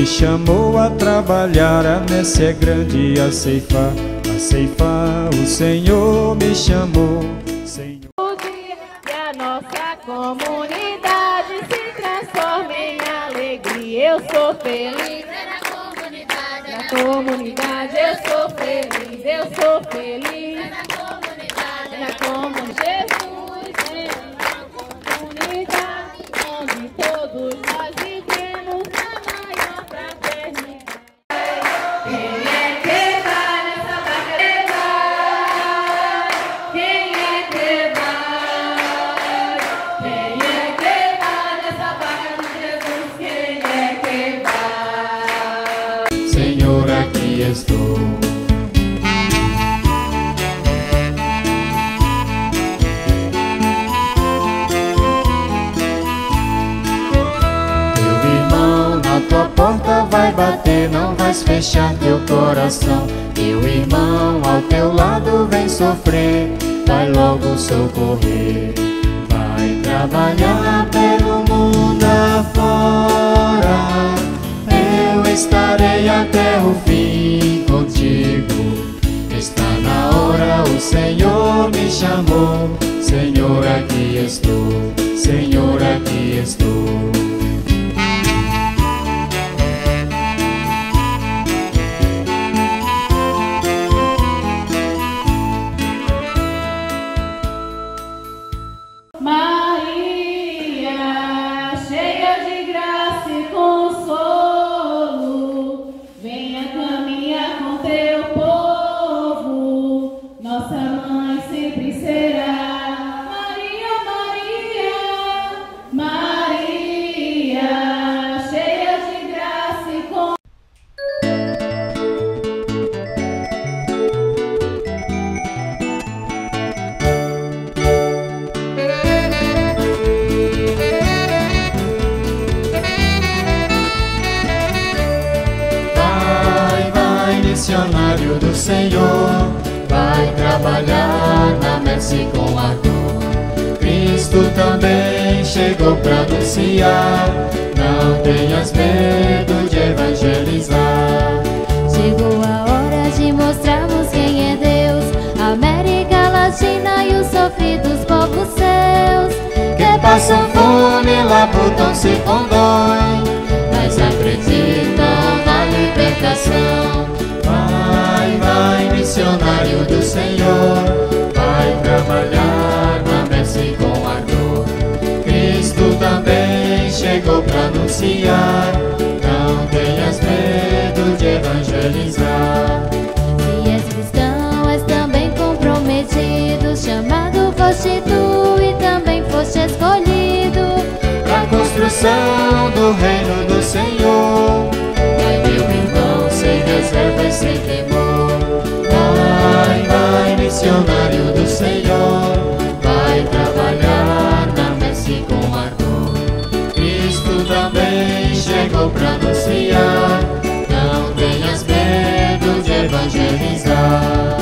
chamou a trabalhar, a messe é grande, a ceifar, o Senhor me chamou, Senhor. E a nossa comunidade se transforma em alegria. Eu sou feliz na comunidade, eu sou feliz, eu sou feliz na comunidade. Jesus é uma comunidade onde todos nós vivemos a maior fraternidade. Quem é que vai nessa barca? Quem é que vai? Quem é que vai nessa barca de Jesus? Quem é que vai? Senhor, aqui estou. Meu irmão, na tua porta vai bater, não vais fechar teu coração. Meu irmão, ao teu lado vem sofrer, vai logo socorrer. Vai trabalhar pelo mundo afora, eu estarei até o fim contigo. Está na hora, o Senhor me chamou. Senhor, aqui estou. Senhor, aqui estou. Maria, cheia de graça e consolo, venha caminhar com teu povo, nossa mãe sempre será. Maria, Maria, Maria, cheia de graça e consolo. Missionário do Senhor, vai trabalhar na messe com ardor. Cristo também chegou para anunciar, não tenhas medo de evangelizar. Chegou a hora de mostrarmos quem é Deus, América Latina e os sofridos povos seus, que passam fome lá por tão se condói, mas acreditam na libertação. Vai, missionário do Senhor, vai trabalhar na messe com ardor. Cristo também chegou para anunciar, não tenhas medo de evangelizar. se és cristão, és também comprometido, chamado foste tu e também foste escolhido Pra construção do reino do Senhor, vai meu irmão, sem reserva e sem temor. Vai, missionário do Senhor, vai trabalhar na messe com ardor. Cristo também chegou pra anunciar, não tenhas medo de evangelizar.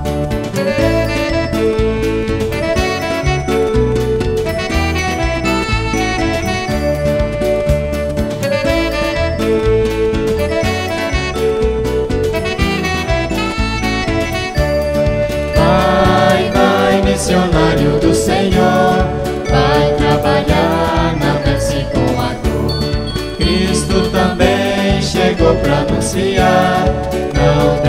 Missionário do Senhor, vai trabalhar na messe com ardor. Cristo também chegou para anunciar, não